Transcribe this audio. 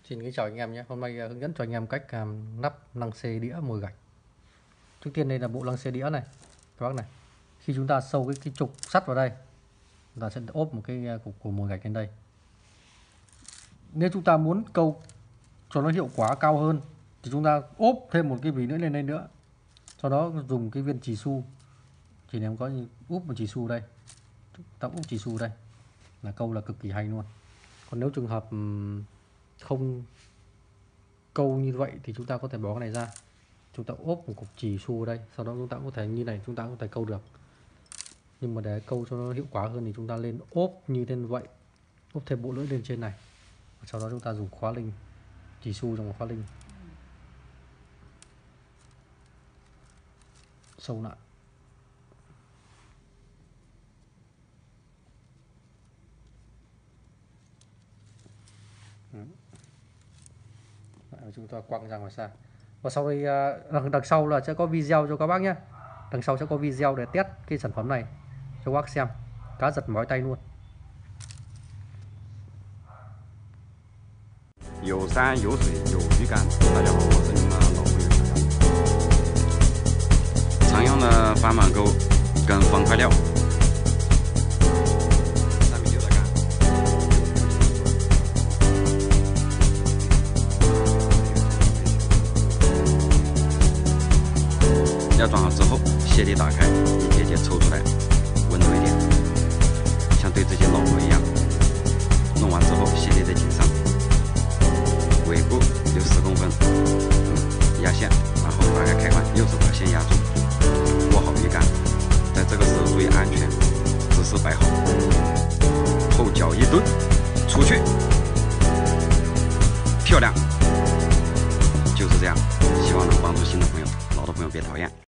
Xin kính chào anh em nhé. Hôm nay hướng dẫn cho anh em cách lắp lăng xê đĩa mồi gạch. Trước tiên đây là bộ lăng xê đĩa này các bác này. Khi chúng ta sâu cái trục sắt vào đây, chúng ta sẽ ốp một cái cục của mồi gạch lên đây. Nếu chúng ta muốn câu cho nó hiệu quả cao hơn thì chúng ta ốp thêm một cái vỉ nữa lên đây nữa. Sau đó dùng cái viên chì su, chỉ em có úp một chì su đây, ta úp chì su đây là câu là cực kỳ hay luôn. Còn nếu trường hợp không câu như vậy thì chúng ta có thể bỏ cái này ra, chúng ta ốp một cục chì su ở đây, sau đó chúng ta cũng có thể như này, chúng ta cũng có thể câu được. Nhưng mà để câu cho nó hiệu quả hơn thì chúng ta lên ốp như thế vậy, ốp thêm bộ lưỡi lên trên này, sau đó chúng ta dùng khóa linh, chì su trong khóa linh sâu lại. Chúng ta quăng ra ngoài xa. Và sau đây đằng sau là sẽ có video cho các bác nhé. Đằng sau sẽ có video để test cái sản phẩm này cho các bác xem. Cá giật mỏi tay luôn. 有山有水有鱼竿，大家好，我是你们老朋友小杨。常用的反满钩跟方块料。3.6的竿。要装好之后，鞋底打开，一节节抽出来，稳住一点，像对自己老婆一样。弄完之后，鞋底再紧上。 尾部留10公分，压线，然后打开开关，右手把线压住，握好鱼竿，在这个时候注意安全，姿势摆好，后脚一蹲，出去，漂亮，就是这样，希望能帮助新的朋友，老的朋友别讨厌。